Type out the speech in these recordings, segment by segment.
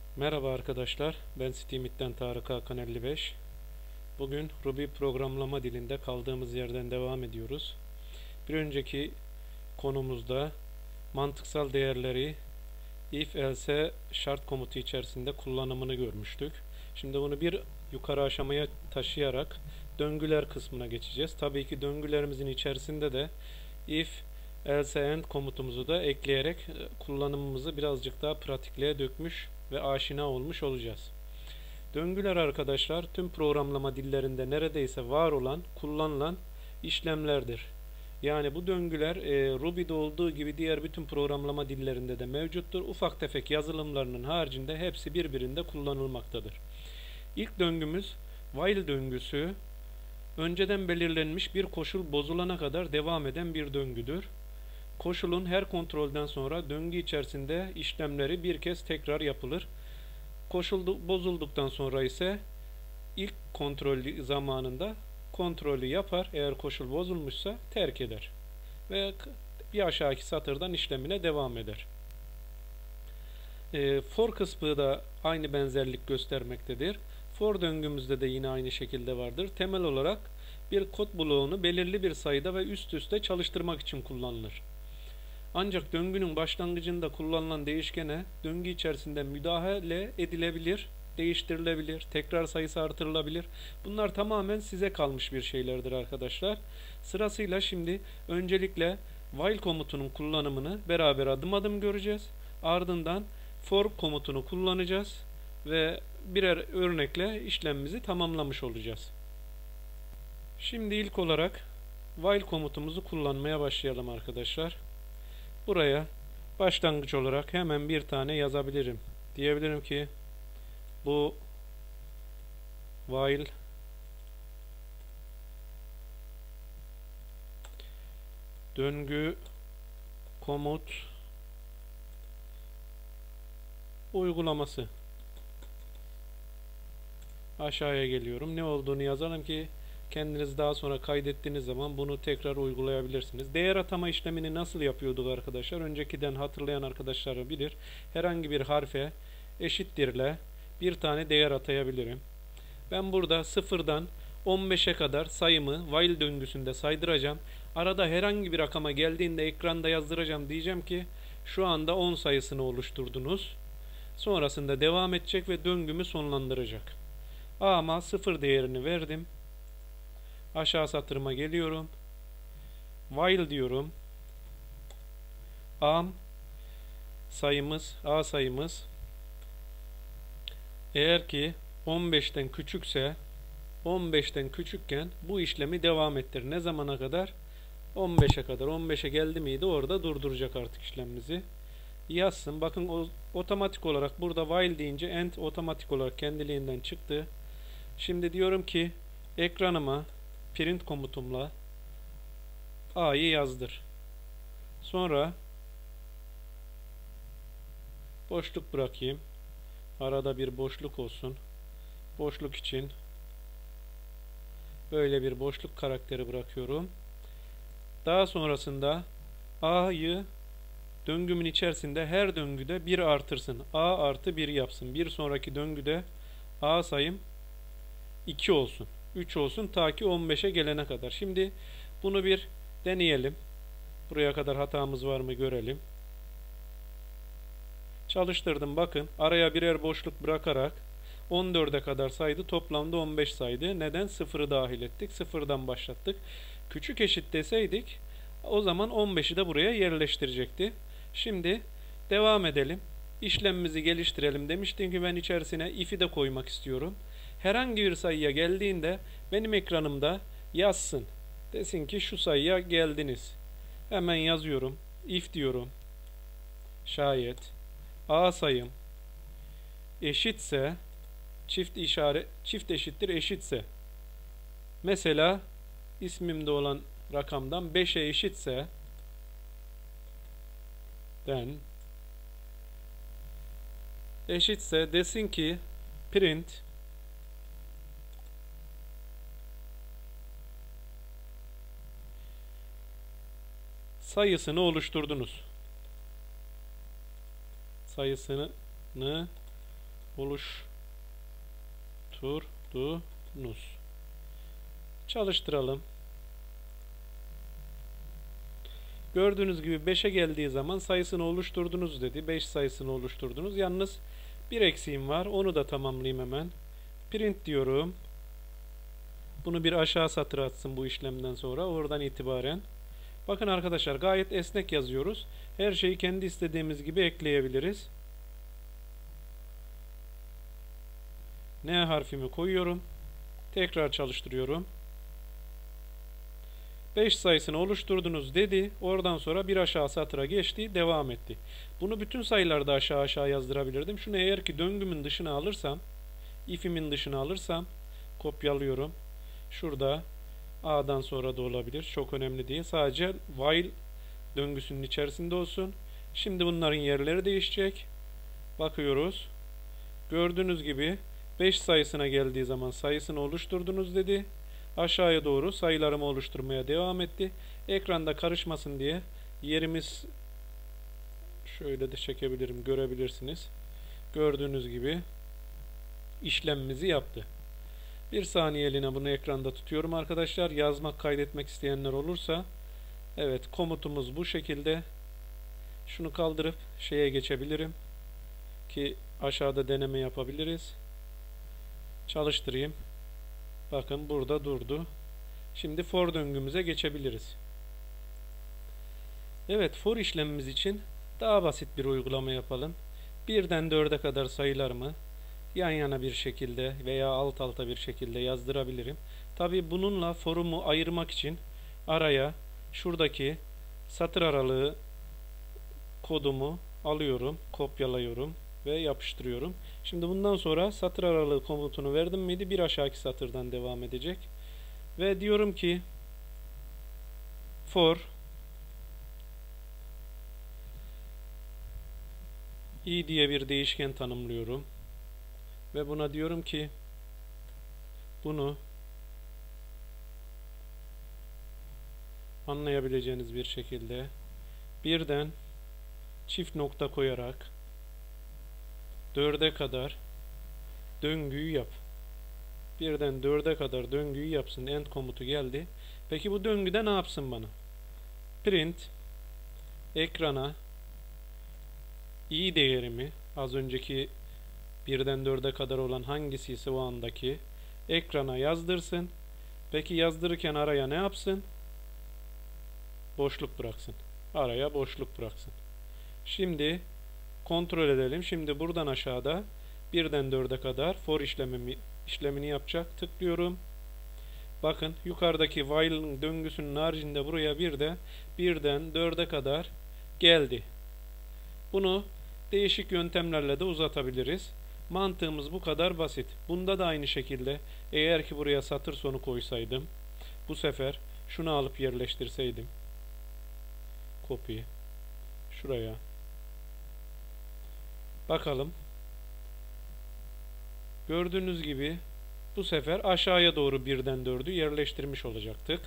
Merhaba arkadaşlar, ben Steamit'ten Tarık Hakan 55. Bugün Ruby programlama dilinde kaldığımız yerden devam ediyoruz. Bir önceki konumuzda mantıksal değerleri if else şart komutu içerisinde kullanımını görmüştük. Şimdi bunu bir yukarı aşamaya taşıyarak döngüler kısmına geçeceğiz. Tabii ki döngülerimizin içerisinde de if else end komutumuzu da ekleyerek kullanımımızı birazcık daha pratikliğe dökmüş ve aşina olmuş olacağız. Döngüler arkadaşlar tüm programlama dillerinde neredeyse var olan, kullanılan işlemlerdir. Yani bu döngüler Ruby'de olduğu gibi diğer bütün programlama dillerinde de mevcuttur. Ufak tefek yazılımlarının haricinde hepsi birbirinde kullanılmaktadır. İlk döngümüz while döngüsü. Önceden belirlenmiş bir koşul bozulana kadar devam eden bir döngüdür. Koşulun her kontrolden sonra döngü içerisinde işlemleri bir kez tekrar yapılır. Koşul bozulduktan sonra ise ilk kontrol zamanında kontrolü yapar. Eğer koşul bozulmuşsa terk eder. Ve bir aşağıki satırdan işlemine devam eder. For kısmı da aynı benzerlik göstermektedir. For döngümüzde de yine aynı şekilde vardır. Temel olarak bir kod bloğunu belirli bir sayıda ve üst üste çalıştırmak için kullanılır. Ancak döngünün başlangıcında kullanılan değişkene döngü içerisinde müdahale edilebilir, değiştirilebilir, tekrar sayısı artırılabilir. Bunlar tamamen size kalmış bir şeylerdir arkadaşlar. Sırasıyla şimdi öncelikle while komutunun kullanımını beraber adım adım göreceğiz. Ardından for komutunu kullanacağız ve birer örnekle işlemimizi tamamlamış olacağız. Şimdi ilk olarak while komutumuzu kullanmaya başlayalım arkadaşlar. Buraya başlangıç olarak hemen bir tane yazabilirim. Diyebilirim ki bu while döngü komut uygulaması. Aşağıya geliyorum. Ne olduğunu yazalım ki kendiniz daha sonra kaydettiğiniz zaman bunu tekrar uygulayabilirsiniz. Değer atama işlemini nasıl yapıyorduk arkadaşlar? Öncekiden hatırlayan arkadaşlar bilir. Herhangi bir harfe eşittirle bir tane değer atayabilirim. Ben burada 0'dan 15'e kadar sayımı while döngüsünde saydıracağım. Arada herhangi bir rakama geldiğinde ekranda yazdıracağım. Diyeceğim ki şu anda 10 sayısını oluşturdunuz. Sonrasında devam edecek ve döngümü sonlandıracak. Ama 0 değerini verdim. Aşağı satırıma geliyorum. While diyorum. A sayımız eğer ki 15'ten küçükse 15'ten küçükken bu işlemi devam ettir. Ne zamana kadar? 15'e kadar. 15'e geldi miydi orada durduracak artık işlemimizi. Yazsın. Bakın otomatik olarak burada while deyince end otomatik olarak kendiliğinden çıktı. Şimdi diyorum ki ekranıma print komutumla A'yı yazdır. Sonra boşluk bırakayım. Arada bir boşluk olsun. Boşluk için böyle bir boşluk karakteri bırakıyorum. Daha sonrasında A'yı döngümün içerisinde her döngüde 1 artırsın. A artı 1 yapsın. Bir sonraki döngüde A sayım 2 olsun. 3 olsun ta ki 15'e gelene kadar. Şimdi bunu bir deneyelim. Buraya kadar hatamız var mı görelim. Çalıştırdım bakın. Araya birer boşluk bırakarak 14'e kadar saydı. Toplamda 15 saydı. Neden? 0'ı dahil ettik. 0'dan başlattık. Küçük eşit deseydik o zaman 15'i de buraya yerleştirecekti. Şimdi devam edelim. İşlemimizi geliştirelim. Demiştim ki ben içerisine if'i de koymak istiyorum. Herhangi bir sayıya geldiğinde benim ekranımda yazsın. Desin ki şu sayıya geldiniz. Hemen yazıyorum. If diyorum. Şayet A sayım eşitse çift eşittir eşitse mesela ismimde olan rakamdan 5'e eşitse desin ki print sayısını oluşturdunuz. Sayısını oluşturdunuz. Çalıştıralım. Gördüğünüz gibi 5'e geldiği zaman sayısını oluşturdunuz dedi. 5 sayısını oluşturdunuz. Yalnız bir eksiğim var. Onu da tamamlayayım hemen. Print diyorum. Bunu bir aşağı satıra atsın bu işlemden sonra. Oradan itibaren. Bakın arkadaşlar, gayet esnek yazıyoruz. Her şeyi kendi istediğimiz gibi ekleyebiliriz. N harfimi koyuyorum. Tekrar çalıştırıyorum. 5 sayısını oluşturdunuz dedi. Oradan sonra bir aşağı satıra geçti. Devam etti. Bunu bütün sayılarda aşağı yazdırabilirdim. Şunu eğer ki döngümün dışına alırsam, if'imin dışına alırsam, kopyalıyorum. Şurada A'dan sonra da olabilir. Çok önemli değil. Sadece while döngüsünün içerisinde olsun. Şimdi bunların yerleri değişecek. Bakıyoruz. Gördüğünüz gibi 5 sayısına geldiği zaman sayısını oluşturdunuz dedi. Aşağıya doğru sayılarımı oluşturmaya devam etti. Ekranda karışmasın diye yerimiz şöyle de çekebilirim, görebilirsiniz. Gördüğünüz gibi işlemimizi yaptı. Bir saniyeliğine bunu ekranda tutuyorum arkadaşlar. Yazmak, kaydetmek isteyenler olursa. Evet, komutumuz bu şekilde. Şunu kaldırıp şeye geçebilirim ki aşağıda deneme yapabiliriz. Çalıştırayım. Bakın burada durdu. Şimdi for döngümüze geçebiliriz. Evet, for işlemimiz için daha basit bir uygulama yapalım. 1'den 4'e kadar sayılarımı yan yana bir şekilde veya alt alta bir şekilde yazdırabilirim. Tabi bununla for'umu ayırmak için araya şuradaki satır aralığı kodumu alıyorum, kopyalıyorum ve yapıştırıyorum. Şimdi bundan sonra satır aralığı komutunu verdim miydi bir aşağıki satırdan devam edecek. Ve diyorum ki for i diye bir değişken tanımlıyorum. Ve buna diyorum ki bunu anlayabileceğiniz bir şekilde birden çift nokta koyarak 4'e kadar döngüyü yap. Birden 4'e kadar döngüyü yapsın. End komutu geldi. Peki bu döngüde ne yapsın bana? Print ekrana i değerimi, az önceki 1'den 4'e kadar olan hangisi ise o andaki ekrana yazdırsın. Peki yazdırırken araya ne yapsın? Boşluk bıraksın. Araya boşluk bıraksın. Şimdi kontrol edelim. Şimdi buradan aşağıda 1'den 4'e kadar for işlemini yapacak. Tıklıyorum. Bakın yukarıdaki while döngüsünün haricinde buraya bir de 1'den 4'e kadar geldi. Bunu değişik yöntemlerle de uzatabiliriz. Mantığımız bu kadar basit. Bunda da aynı şekilde eğer ki buraya satır sonu koysaydım, bu sefer şunu alıp yerleştirseydim, copy şuraya, bakalım. Gördüğünüz gibi bu sefer aşağıya doğru 1'den 4'ü yerleştirmiş olacaktık.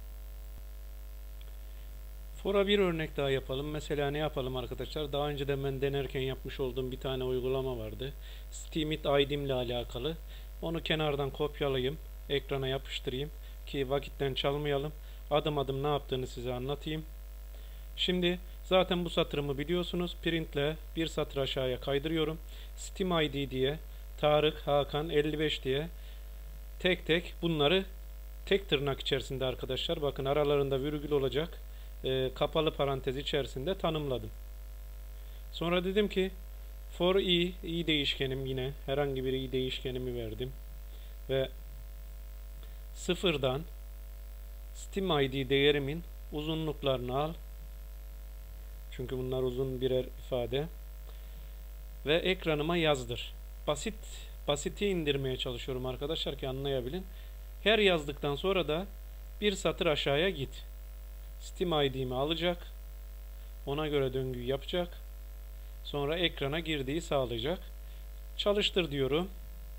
For'a bir örnek daha yapalım. Mesela ne yapalım arkadaşlar? Daha önce de ben denerken yapmış olduğum bir tane uygulama vardı. Steemit ID'm ile alakalı. Onu kenardan kopyalayayım. Ekrana yapıştırayım. Ki vakitten çalmayalım. Adım adım ne yaptığını size anlatayım. Şimdi zaten bu satırımı biliyorsunuz. Print ile bir satır aşağıya kaydırıyorum. Steam ID diye Tarık, Hakan, 55 diye tek tek bunları tek tırnak içerisinde arkadaşlar. Bakın aralarında virgül olacak. Kapalı parantez içerisinde tanımladım. Sonra dedim ki for i değişkenim, yine herhangi bir i değişkenimi verdim ve sıfırdan Steam ID değerimin uzunluklarını al, çünkü bunlar uzun birer ifade, ve ekranıma yazdır. Basiti indirmeye çalışıyorum arkadaşlar ki anlayabilin. Her yazdıktan sonra da bir satır aşağıya git. Steam ID'mi alacak. Ona göre döngüyü yapacak. Sonra ekrana girdiği sağlayacak. Çalıştır diyorum.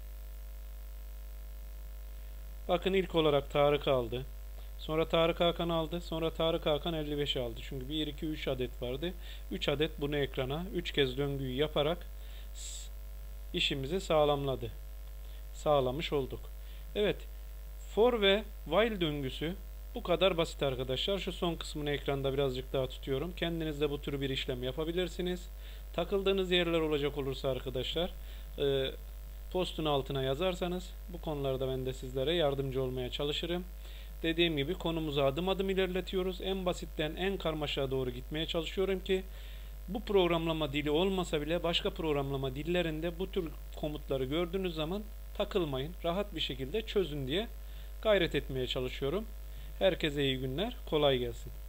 Bakın ilk olarak Tarık aldı. Sonra Tarık Hakan aldı. Sonra Tarık Hakan 55 aldı. Çünkü 1, 2, 3 adet vardı. 3 adet bunu ekrana 3 kez döngüyü yaparak işimizi sağlamış olduk. Evet, for ve while döngüsü bu kadar basit arkadaşlar. Şu son kısmını ekranda birazcık daha tutuyorum. Kendiniz de bu tür bir işlem yapabilirsiniz. Takıldığınız yerler olacak olursa arkadaşlar postun altına yazarsanız bu konularda ben de sizlere yardımcı olmaya çalışırım. Dediğim gibi konumuzu adım adım ilerletiyoruz. En basitten en karmaşaya doğru gitmeye çalışıyorum ki bu programlama dili olmasa bile başka programlama dillerinde bu tür komutları gördüğünüz zaman takılmayın. Rahat bir şekilde çözün diye gayret etmeye çalışıyorum. Herkese iyi günler. Kolay gelsin.